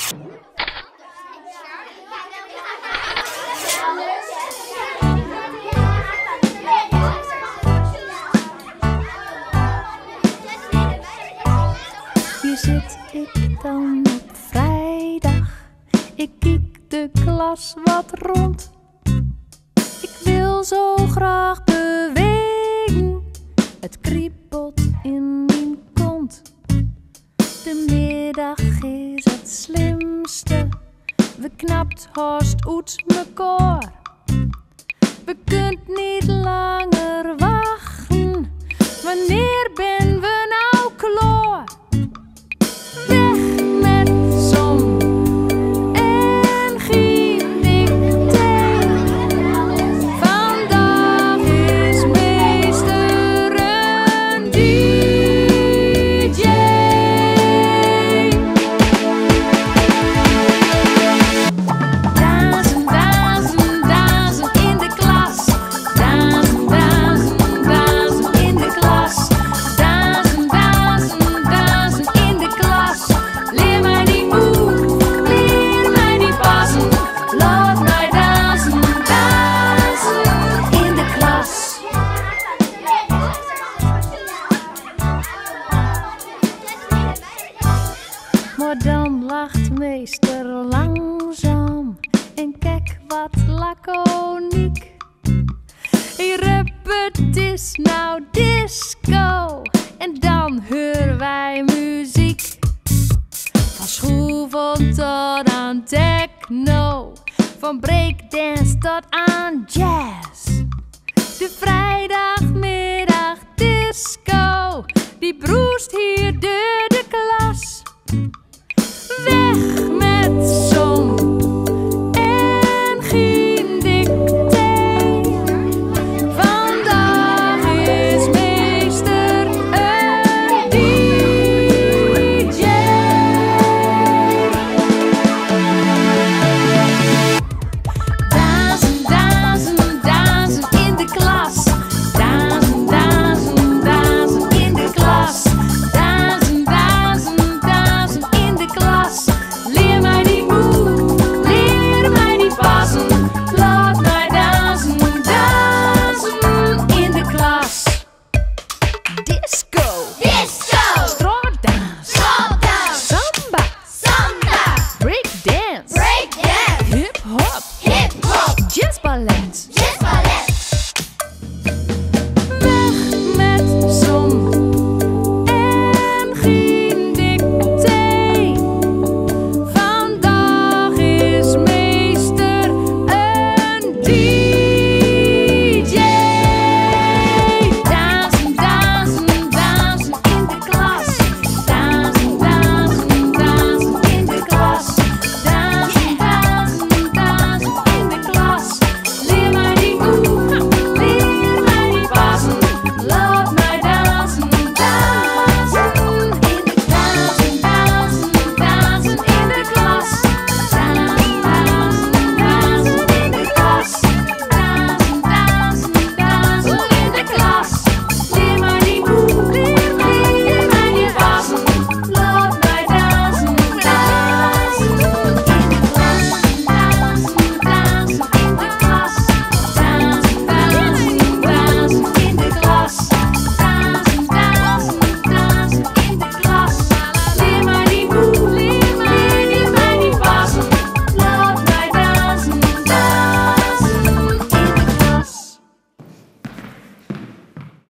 Hier zit ik dan op vrijdag. Ik kiek de klas wat rond. Ik wil zo graag bewegen. Het kriebelt in mijn kont. De middag is het slimste. We knapt horst uit mekaar. We kunt niet langer wachten. Wanneer ben we nou klaar? Weg met zon en geen thee. Vandaag is meester een DJ. Dansen, dansen, dansen in de klas. Dansen, dansen, dansen in de klas. Dansen, dansen, dansen in de klas. Leer mij niet move, leer mij niet passen. Laat mij dansen, dansen in de klas. Maar dan lacht meester langzaam en kijk wat laconiek. Hier het is nou disco en dan horen wij muziek. Van schroeven tot aan techno, van breakdance tot aan jazz. De vrijdagmiddag disco, die broest hier door de klas.